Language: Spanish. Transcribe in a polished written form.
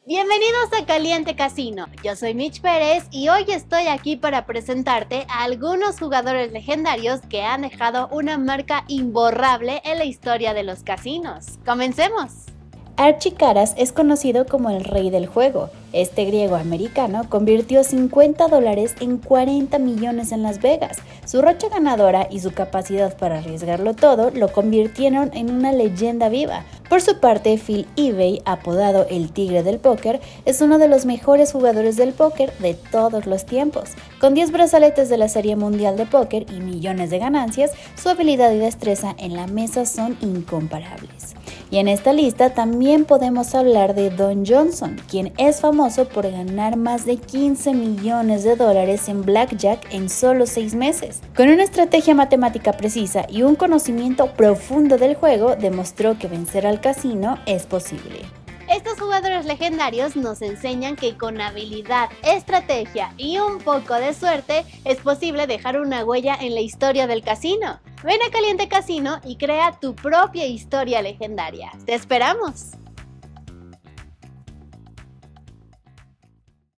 Bienvenidos a Caliente Casino, yo soy Mitch Pérez y hoy estoy aquí para presentarte a algunos jugadores legendarios que han dejado una marca imborrable en la historia de los casinos. ¡Comencemos! Archie Caras es conocido como el rey del juego. Este griego americano convirtió $50 en 40 millones en Las Vegas. Su racha ganadora y su capacidad para arriesgarlo todo lo convirtieron en una leyenda viva. Por su parte, Phil Ivey, apodado el Tigre del Póker, es uno de los mejores jugadores del póker de todos los tiempos. Con 10 brazaletes de la Serie Mundial de Póker y millones de ganancias, su habilidad y destreza en la mesa son incomparables. Y en esta lista también podemos hablar de Don Johnson, quien es famoso por ganar más de $15 millones en Blackjack en solo 6 meses. Con una estrategia matemática precisa y un conocimiento profundo del juego, demostró que vencer al casino es posible. Estos jugadores legendarios nos enseñan que con habilidad, estrategia y un poco de suerte es posible dejar una huella en la historia del casino. Ven a Caliente Casino y crea tu propia historia legendaria. ¡Te esperamos!